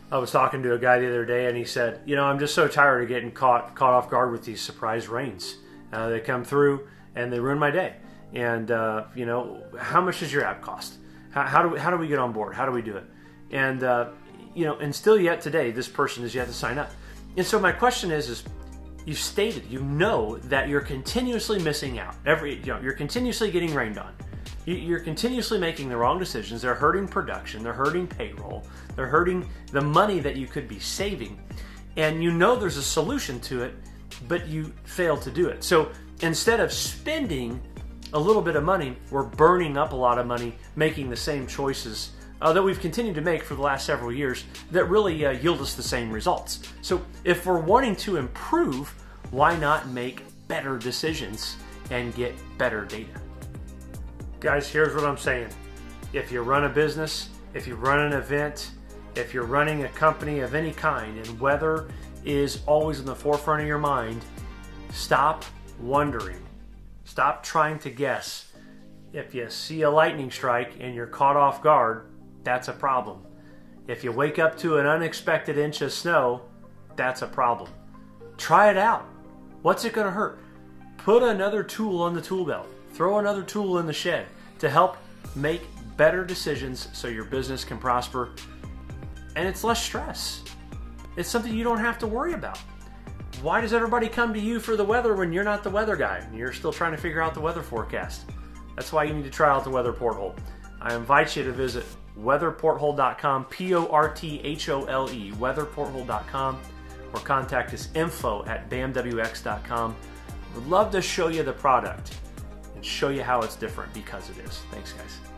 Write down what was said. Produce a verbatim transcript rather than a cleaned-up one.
I was talking to a guy the other day, and he said, you know, I'm just so tired of getting caught caught off guard with these surprise rains. Uh, they come through and they ruin my day. And uh, you know, how much does your app cost? How, how do we, how do we get on board? How do we do it? And uh, you know, and still yet today, this person is yet to sign up. And so my question is, is you've stated, you know, that you're continuously missing out. Every, you know, you're continuously getting rained on. You're continuously making the wrong decisions. They're hurting production. They're hurting payroll. They're hurting the money that you could be saving. And you know there's a solution to it, but you fail to do it. So instead of spending a little bit of money, we're burning up a lot of money making the same choices uh, that we've continued to make for the last several years that really uh, yield us the same results. So if we're wanting to improve, why not make better decisions and get better data? Guys, here's what I'm saying. If you run a business, if you run an event, if you're running a company of any kind and weather is always in the forefront of your mind, stop wondering. Stop trying to guess. If you see a lightning strike and you're caught off guard, that's a problem. If you wake up to an unexpected inch of snow, that's a problem. Try it out. What's it going to hurt? Put another tool on the tool belt. Throw another tool in the shed to help make better decisions so your business can prosper. And it's less stress. It's something you don't have to worry about. Why does everybody come to you for the weather when you're not the weather guy and you're still trying to figure out the weather forecast? That's why you need to try out the Weather Porthole. I invite you to visit weather porthole dot com, P O R T H O L E, weather porthole dot com, or contact us info at B A M W X dot com. We'd love to show you the product and show you how it's different because it is. Thanks, guys.